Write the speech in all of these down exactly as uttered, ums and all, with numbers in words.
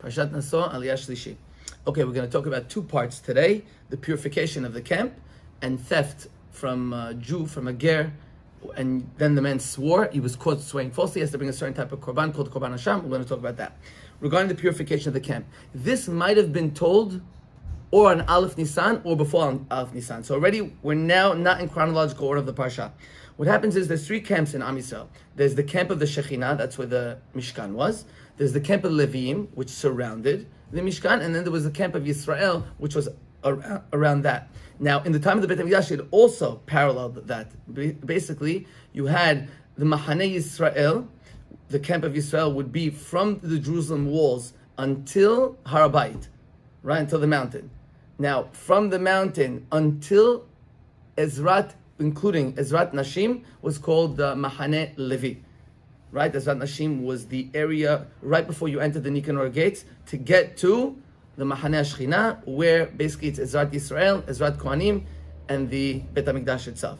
Parashat Naso, Aliyah Shlishi. Okay, we're going to talk about two parts today: the purification of the camp and theft from a Jew, from a ger. And then the man swore, he was caught swearing falsely, he has to bring a certain type of korban called korban Hashem. We're going to talk about that. Regarding the purification of the camp, this might have been told or on Aleph Nisan or before on Aleph Nisan. So already we're now not in chronological order of the parsha. What happens is there's three camps in Am Yisrael. There's the camp of the Shekhinah, that's where the Mishkan was. There's the camp of the Leviim, which surrounded the Mishkan, and then there was the camp of Yisrael, which was around, around that. Now, in the time of the Beit HaMikdash, it also paralleled that. Basically, you had the Mahaneh Yisrael, the camp of Yisrael would be from the Jerusalem walls until Har HaBayit, right, until the mountain. Now, from the mountain until Ezrat, including Ezrat Nashim, was called the Mahaneh Levi. Right, Ezrat Nashim was the area right before you enter the Nicanor gates to get to the Mahaneh Shechina, where basically it's Ezrat Yisrael, Ezrat Kohanim, and the Beit HaMikdash itself.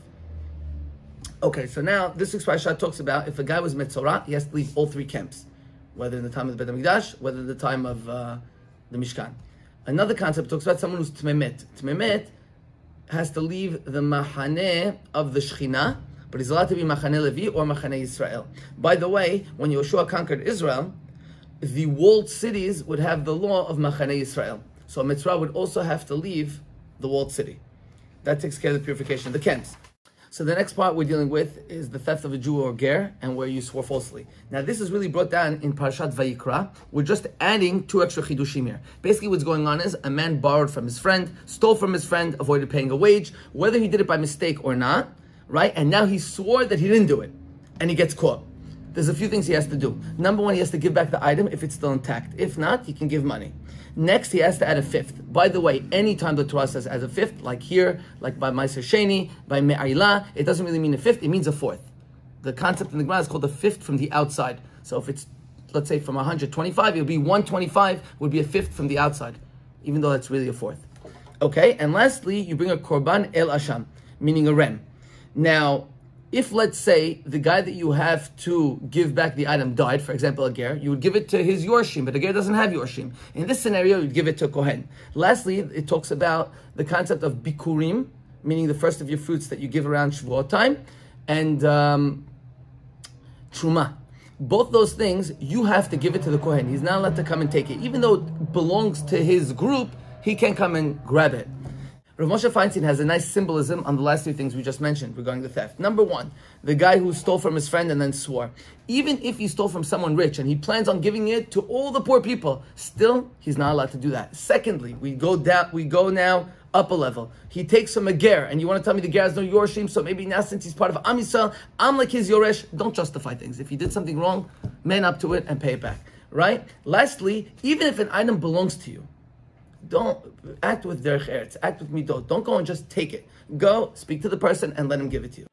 Okay, so now this week's parasha talks about if a guy was Metzorah, he has to leave all three camps, whether in the time of the Beit HaMikdash, whether in the time of uh, the Mishkan. Another concept talks about someone who's Tmemet. Tmemet has to leave the Mahaneh of the Shechina, but he's allowed to be Mahaneh Levi or Mahaneh Yisrael. By the way, when Yoshua conquered Israel, the walled cities would have the law of Mahaneh Yisrael. So a Mitzrah would also have to leave the walled city. That takes care of the purification of the camps. So the next part we're dealing with is the theft of a Jew or ger, and where you swore falsely. Now this is really brought down in Parashat Vayikra. We're just adding two extra chidushim here. Basically what's going on is a man borrowed from his friend, stole from his friend, avoided paying a wage, whether he did it by mistake or not, right? And now he swore that he didn't do it, and he gets caught. There's a few things he has to do. Number one, he has to give back the item if it's still intact. If not, he can give money. Next, he has to add a fifth. By the way, anytime the Torah says add a fifth, like here, like by Ma'aser Sheni, by Me'ayla, it doesn't really mean a fifth, it means a fourth. The concept in the Gemara is called a fifth from the outside. So if it's, let's say, from one hundred twenty-five, it would be one twenty-five, would be a fifth from the outside, even though that's really a fourth. Okay, and lastly, you bring a Korban El Asham, meaning a rem. Now, if, let's say, the guy that you have to give back the item died, for example, a ger, you would give it to his yorshim, but a ger doesn't have yorshim. In this scenario, you'd give it to a kohen. Lastly, it talks about the concept of bikurim, meaning the first of your fruits that you give around Shavuot time, and um, truma. Both those things, you have to give it to the kohen. He's not allowed to come and take it. Even though it belongs to his group, he can come and grab it. Rav Moshe Feinstein has a nice symbolism on the last two things we just mentioned regarding the theft. Number one, the guy who stole from his friend and then swore. Even if he stole from someone rich and he plans on giving it to all the poor people, still, he's not allowed to do that. Secondly, we go down, we go now up a level. He takes from a ger, and you want to tell me the ger has no yorshim, so maybe now since he's part of Am Yisrael, I'm like his yoresh. Don't justify things. If he did something wrong, man up to it and pay it back. Right? Lastly, even if an item belongs to you, don't act with derech eretz, act with midot. Don't go and just take it. Go, speak to the person, and let him give it to you.